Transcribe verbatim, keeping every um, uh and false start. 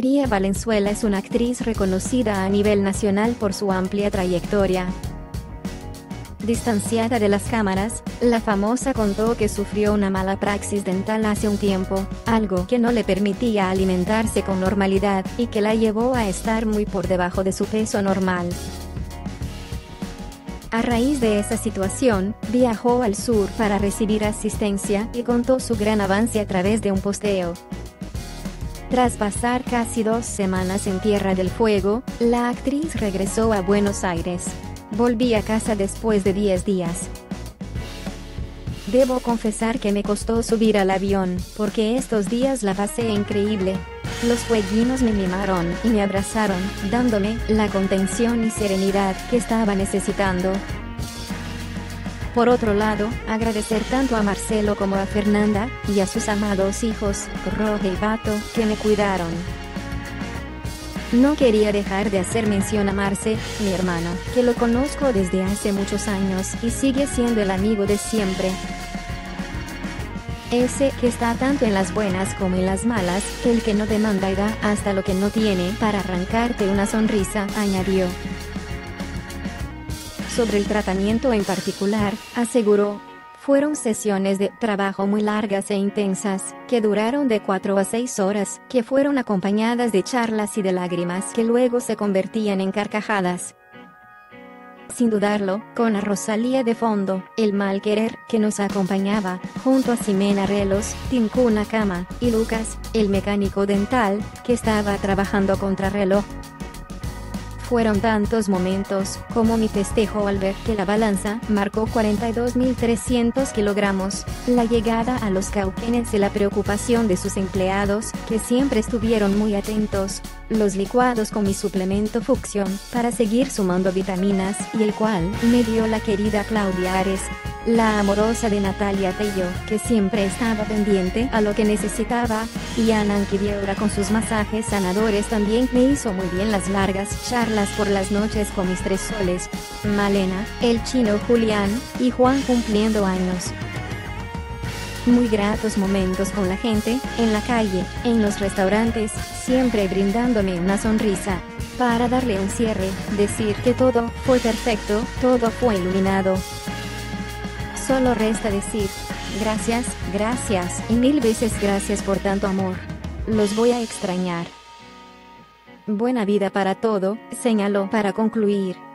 María Valenzuela es una actriz reconocida a nivel nacional por su amplia trayectoria. Distanciada de las cámaras, la famosa contó que sufrió una mala praxis dental hace un tiempo, algo que no le permitía alimentarse con normalidad, y que la llevó a estar muy por debajo de su peso normal. A raíz de esa situación, viajó al sur para recibir asistencia y contó su gran avance a través de un posteo. Tras pasar casi dos semanas en Tierra del Fuego, la actriz regresó a Buenos Aires. Volví a casa después de diez días. Debo confesar que me costó subir al avión, porque estos días la pasé increíble. Los fueguinos me mimaron y me abrazaron, dándome la contención y serenidad que estaba necesitando. Por otro lado, agradecer tanto a Marcelo como a Fernanda, y a sus amados hijos, Roge y Pato, que me cuidaron. No quería dejar de hacer mención a Marce, mi hermano, que lo conozco desde hace muchos años y sigue siendo el amigo de siempre. Ese que está tanto en las buenas como en las malas, el que no demanda y da hasta lo que no tiene para arrancarte una sonrisa, añadió. Sobre el tratamiento en particular, aseguró, fueron sesiones de trabajo muy largas e intensas, que duraron de cuatro a seis horas, que fueron acompañadas de charlas y de lágrimas que luego se convertían en carcajadas. Sin dudarlo, con a Rosalía de fondo, el mal querer, que nos acompañaba, junto a Ximena Relos, Tinku Nakama, y Lucas, el mecánico dental, que estaba trabajando contrarreloj. Fueron tantos momentos, como mi festejo al ver que la balanza marcó cuarenta y dos mil trescientos kilogramos, la llegada a los Cauquenes y la preocupación de sus empleados, que siempre estuvieron muy atentos, los licuados con mi suplemento Fucción, para seguir sumando vitaminas, y el cual me dio la querida Claudia Ares, la amorosa de Natalia Tello, que siempre estaba pendiente a lo que necesitaba, y Ana Anquiviera con sus masajes sanadores también me hizo muy bien las largas charlas por las noches con mis tres soles, Malena, el chino Julián, y Juan cumpliendo años. Muy gratos momentos con la gente, en la calle, en los restaurantes, siempre brindándome una sonrisa. Para darle un cierre, decir que todo fue perfecto, todo fue iluminado. Solo resta decir, gracias, gracias y mil veces gracias por tanto amor. Los voy a extrañar. Buena vida para todo, señaló para concluir.